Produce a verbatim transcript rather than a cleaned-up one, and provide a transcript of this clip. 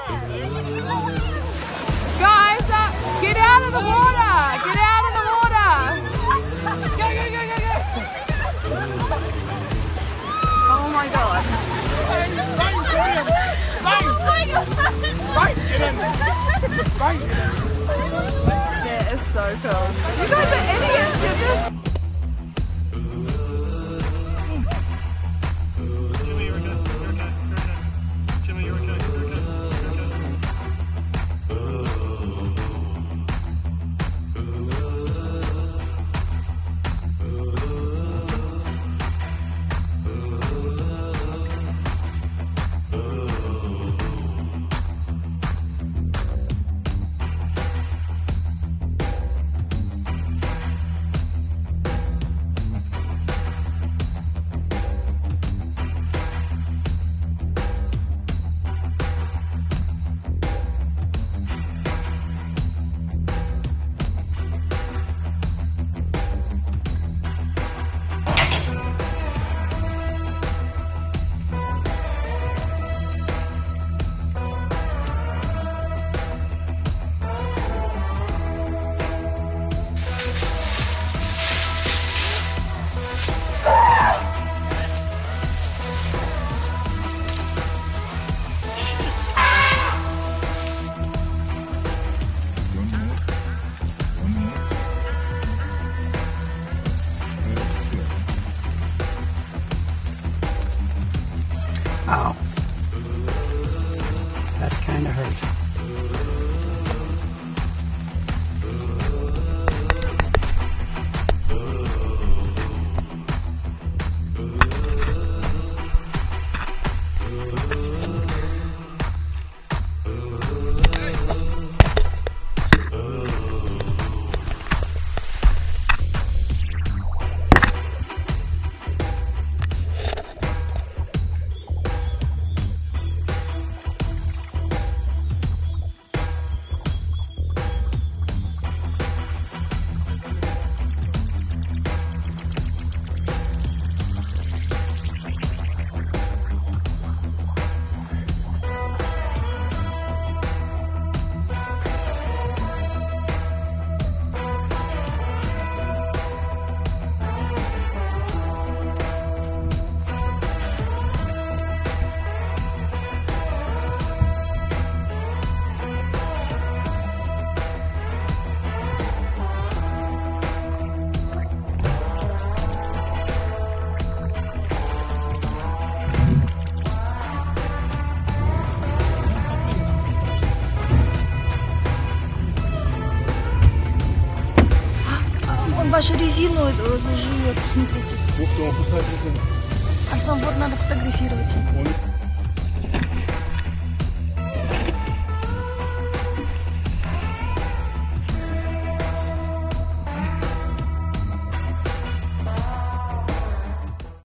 Guys, uh, get out of the water! Get out of the water! Go, go, go, go, go! Oh my god. Run, William! Run! Oh my god! Right, get in! Right! Yeah, it's so cool. You guys are idiots! You're just... Jimmy, you're okay. You're okay. You're okay. Jimmy, you're okay. You're okay. You're Ow. That kind of hurt. Вашу резину жует, смотрите. Ух ты, он кусает резину. Арслан, вот надо фотографировать. Он...